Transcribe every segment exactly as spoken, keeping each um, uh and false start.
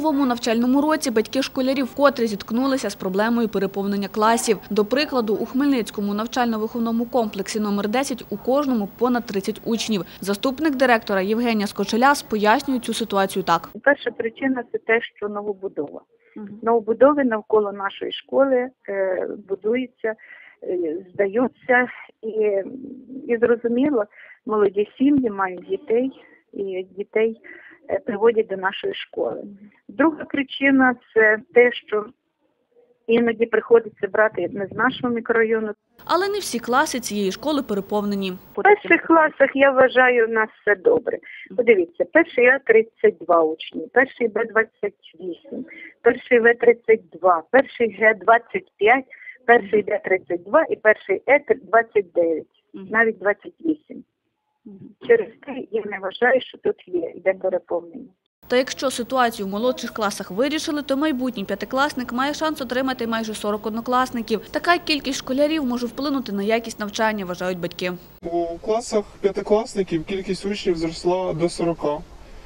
новому навчальному році батьки школярів вкотре зіткнулися з проблемою переповнення класів. До прикладу, у Хмельницькому навчально-виховному комплексі номер десять у кожному понад тридцять учнів. Заступник директора Євгенія Скочеляс пояснює цю ситуацію так. Перша причина – це те, що новобудова. Новобудови навколо нашої школи е, будуються, е, здаються і, і зрозуміло, молоді сім'ї мають дітей і дітей е, приводять до нашої школи. Друга причина – це те, що іноді приходиться брати не з нашого мікрорайону. Але не всі класи цієї школи переповнені. У перших класах, я вважаю, у нас все добре. Подивіться, перший А – тридцять два учні, перший Б – двадцять вісім, перший В – тридцять два, перший Г – двадцять п'ять, перший Д – тридцять два і перший Е – двадцять дев'ять, навіть двадцять вісім. Через те я не вважаю, що тут є, йде переповнення. Та якщо ситуацію в молодших класах вирішили, то майбутній п'ятикласник має шанс отримати майже сорок однокласників. Така кількість школярів може вплинути на якість навчання, вважають батьки. У класах п'ятикласників кількість учнів зросла до сорока.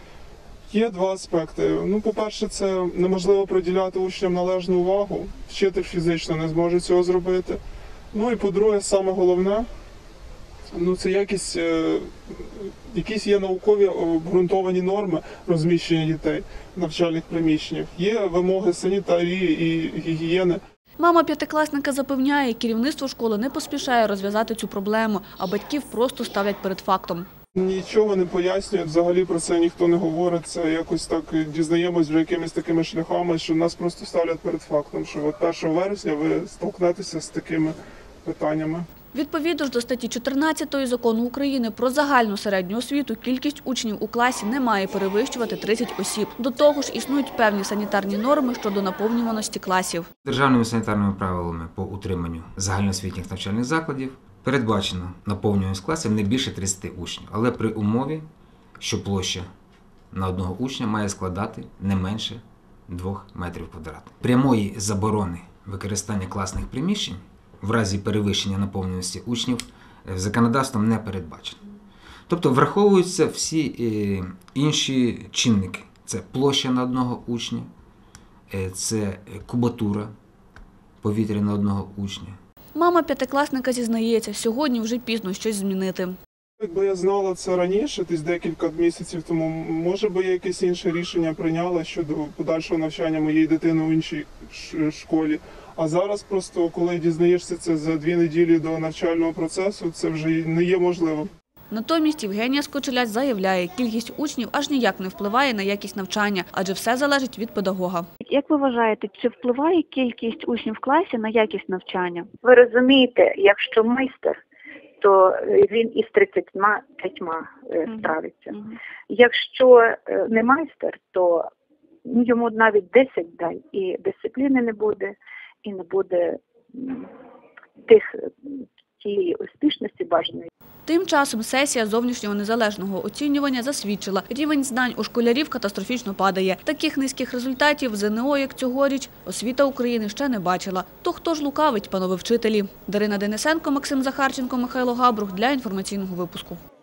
Є два аспекти. Ну, по-перше, це неможливо приділяти учням належну увагу. Вчитель фізично не зможе цього зробити. Ну і по-друге, саме головне, ну, це якість, е, якісь є наукові обґрунтовані норми розміщення дітей в навчальних приміщеннях. Є вимоги санітарії і гігієни. Мама п'ятикласника запевняє, керівництво школи не поспішає розв'язати цю проблему, а батьків просто ставлять перед фактом. Нічого не пояснюють, взагалі про це ніхто не говорить. Це якось так дізнаємось вже якимись такими шляхами, що нас просто ставлять перед фактом, що от першого вересня ви столкнетеся з такими питаннями. Відповідно ж до статті чотирнадцятої Закону України про загальну середню освіту, кількість учнів у класі не має перевищувати тридцять осіб. До того ж, існують певні санітарні норми щодо наповнюваності класів. Державними санітарними правилами по утриманню загальноосвітніх навчальних закладів передбачено наповнюваність класів не більше тридцяти учнів, але при умові, що площа на одного учня має складати не менше двох метрів квадратних. Прямої заборони використання класних приміщень в разі перевищення наповненості учнів законодавством не передбачено. Тобто враховуються всі інші чинники. Це площа на одного учня, це кубатура повітря на одного учня. Мама п'ятикласника зізнається, сьогодні вже пізно щось змінити. Якби я знала це раніше, десь декілька місяців тому, може би я якесь інше рішення прийняла щодо подальшого навчання моєї дитини в іншій школі. А зараз просто, коли дізнаєшся це за дві неділі до навчального процесу, це вже не є можливим. Натомість Євгенія Скочеляс заявляє, кількість учнів аж ніяк не впливає на якість навчання, адже все залежить від педагога. Як ви вважаєте, чи впливає кількість учнів в класі на якість навчання? Ви розумієте, якщо майстер, то він із тридцятьма п'ятьма справиться. Mm-hmm. Якщо не майстер, то йому навіть десять дай, і дисципліни не буде, і не буде тих, тієї успішності бажаної. Тим часом сесія зовнішнього незалежного оцінювання засвідчила, рівень знань у школярів катастрофічно падає. Таких низьких результатів в зе ен о, як цьогоріч, освіта України ще не бачила. То хто ж лукавить, панове вчителі? Дарина Денисенко, Максим Захарченко, Михайло Габрух для інформаційного випуску.